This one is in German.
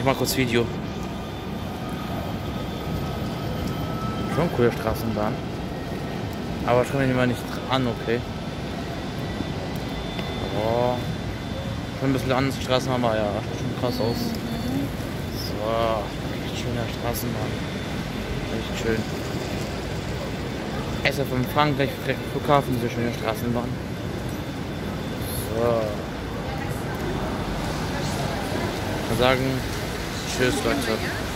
mal kurz Video. Schon coole Straßenbahn. Aber schreibe ich mal nicht an, okay. Oh. Schon ein bisschen anders Straßen haben wir, ja. Schon krass aus. So, echt schöne Straßenbahn. Echt schön. SF in Frankreich, Flughafen, diese schöne Straßenbahn. So. Ich kann sagen, tschüss Leute.